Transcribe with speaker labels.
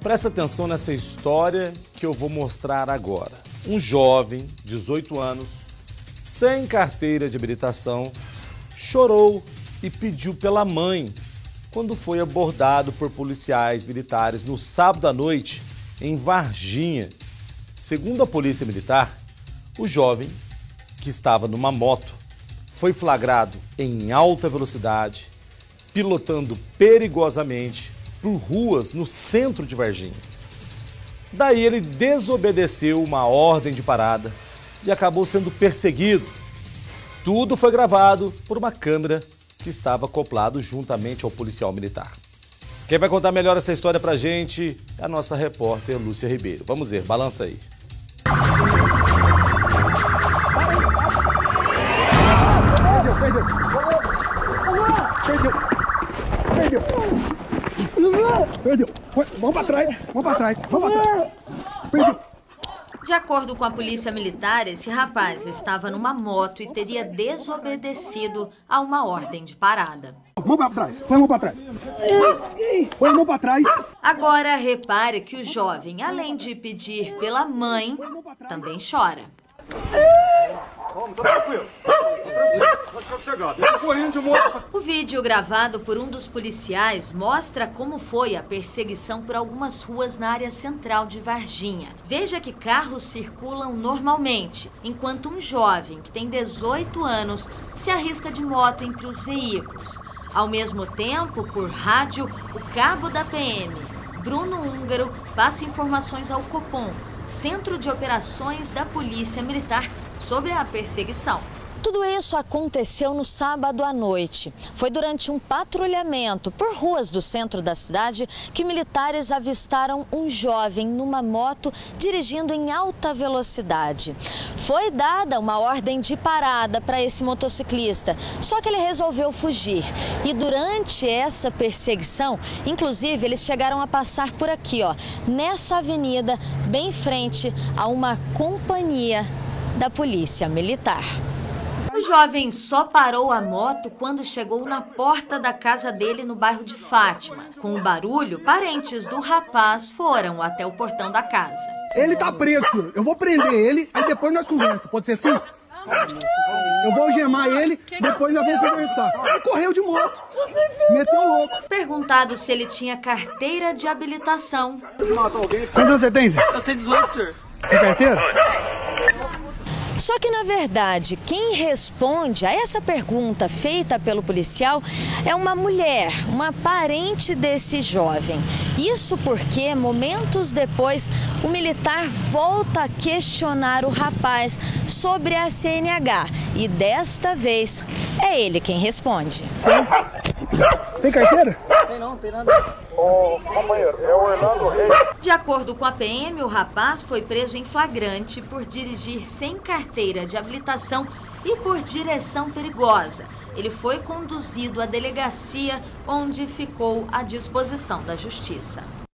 Speaker 1: Presta atenção nessa história que eu vou mostrar agora. Um jovem, 18 anos, sem carteira de habilitação, chorou e pediu pela mãe quando foi abordado por policiais militares no sábado à noite em Varginha. Segundo a Polícia Militar, o jovem, que estava numa moto, foi flagrado em alta velocidade, pilotando perigosamente por ruas no centro de Varginha. Daí ele desobedeceu uma ordem de parada e acabou sendo perseguido. Tudo foi gravado por uma câmera que estava acoplado juntamente ao policial militar. Quem vai contar melhor essa história pra gente é a nossa repórter Lúcia Ribeiro. Vamos ver, balança aí.
Speaker 2: Perdeu. Vamos pra trás. Perdeu.
Speaker 3: De acordo com a polícia militar, esse rapaz estava numa moto e teria desobedecido a uma ordem de parada.
Speaker 2: Mão pra trás. Põe a mão pra trás. Põe a mão pra trás.
Speaker 3: Agora repare que o jovem, além de pedir pela mãe, também chora. O vídeo gravado por um dos policiais mostra como foi a perseguição por algumas ruas na área central de Varginha. Veja que carros circulam normalmente, enquanto um jovem que tem 18 anos se arrisca de moto entre os veículos. Ao mesmo tempo, por rádio, o cabo da PM, Bruno Húngaro, passa informações ao Copom, Centro de Operações da Polícia Militar, sobre a perseguição.
Speaker 4: Tudo isso aconteceu no sábado à noite. Foi durante um patrulhamento por ruas do centro da cidade que militares avistaram um jovem numa moto dirigindo em alta velocidade. Foi dada uma ordem de parada para esse motociclista, só que ele resolveu fugir. E durante essa perseguição, inclusive, eles chegaram a passar por aqui, ó, nessa avenida, bem em frente a uma companhia da Polícia Militar.
Speaker 3: O jovem só parou a moto quando chegou na porta da casa dele no bairro de Fátima. Com o barulho, parentes do rapaz foram até o portão da casa.
Speaker 2: Ele tá preso. Eu vou prender ele, aí depois nós conversamos. Pode ser assim? Eu vou algemar ele, depois nós vamos conversar. Ele correu de moto. Meteu louco.
Speaker 3: Perguntado se ele tinha carteira de habilitação.
Speaker 2: Quantos anos você tem, Zé?
Speaker 5: Eu tenho 18, senhor.
Speaker 2: Tem carteira?
Speaker 4: Só que, na verdade, quem responde a essa pergunta feita pelo policial é uma mulher, uma parente desse jovem. Isso porque, momentos depois, o militar volta a questionar o rapaz sobre a CNH. E desta vez, é ele quem responde.
Speaker 2: Tem carteira?
Speaker 5: Não tem nada.
Speaker 6: Ô, companheiro, é o Orlando Reis.
Speaker 3: De acordo com a PM, o rapaz foi preso em flagrante por dirigir sem carteira de habilitação e por direção perigosa. Ele foi conduzido à delegacia, onde ficou à disposição da Justiça.